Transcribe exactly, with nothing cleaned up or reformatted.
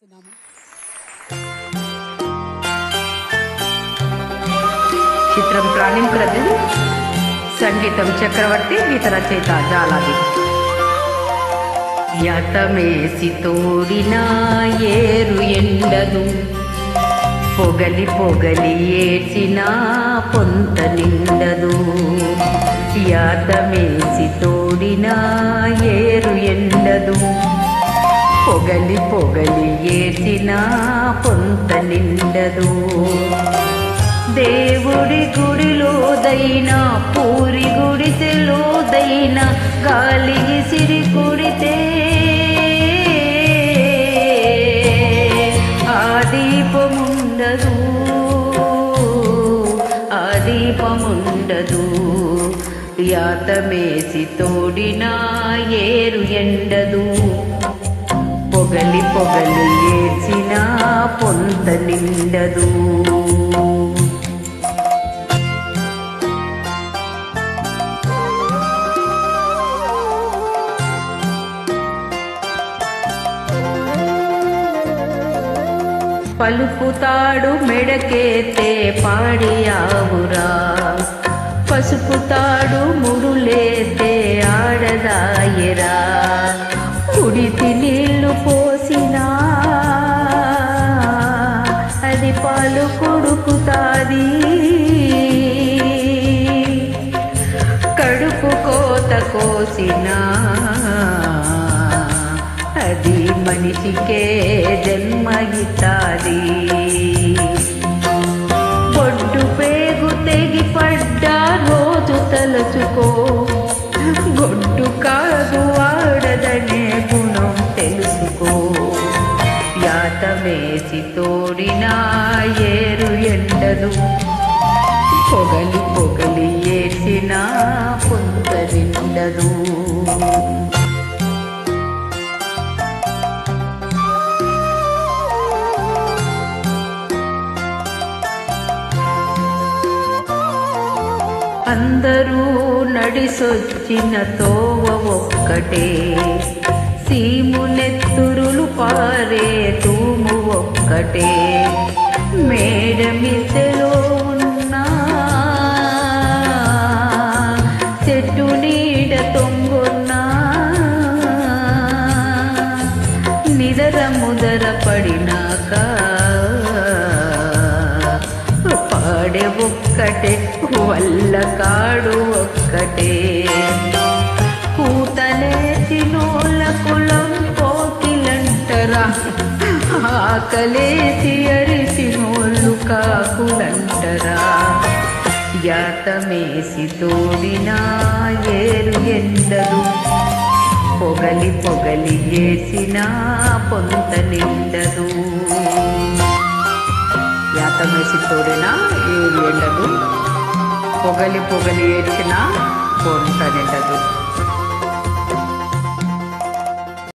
కోరుచున్నాము. చిత్రం ప్రాణింకురది, సంగీతం చక్రవర్తి, గీత రచయిత జాలాది. యతమేసి తోడిన ఏరు ఎండదు, పొగలి పొగలి ఏడ్చిన పొంత నిండదు. యాతమేసి తోడిన ఏరు ఎండదు, పొగలి పొగలి ఏడ్చిన పొంత నిండదు. దేవుడి గుడిలోదైనా పూరి గుడిసెలోదైనా గాలికి సిరి కుడితే ఆ దీపముండదు, ఆ దీపముండదు. యాతమేసి తోడిన ఏరు ఎండదు, పొగలి పొగలి ఏడ్చిన పొంత నిండదు. పలుపుతాడు మెడకేతే పాడియావురా, పసుపుతాడు ముడులేతే ఆడదాయరా. కుడితి నీళ్లు పోసినా అది పాలు కొడుకుతాది, కడుపు కోత కోసినా అది మనిషికే జన్మ ఇస్తాది. బొడ్డు పేగు తెగి పడ్డా రోజు తలచుకో, గొడ్డు కాదు ఆడదనే గుణం తెలుసుకో. యాతమేసి తోడిన ఏరు ఎండదు, పొగలి పొగలి ఏడ్చిన పొంత నిండదు. అందరూ నడిసొచ్చిన తోవ ఒక్కటే, సీమునెత్తురులు పారే తూము ఒక్కటే. మేడ మిద్దెలో ఉన్న చెట్టు నీడ తొంగున్నా నిదర ముదర పడినాక పాడే ఒక్కటే, వల్ల కాడు ఒక్కటే. కూతలేసి నోళ్ళ కులం కోకిలంటరా, ఆకలేసి అరిసి నోళ్ళు కాకులంటరా. యాతమేసి తోడిన ఏరు ఎండదు, పొగలి పొగలి ఏసిన పొంత నిండదు. యాతమేసి తోడిన ఏరు ఎండదు, పొగలి పొగలి ఏడ్చిన పొంత నిండదు.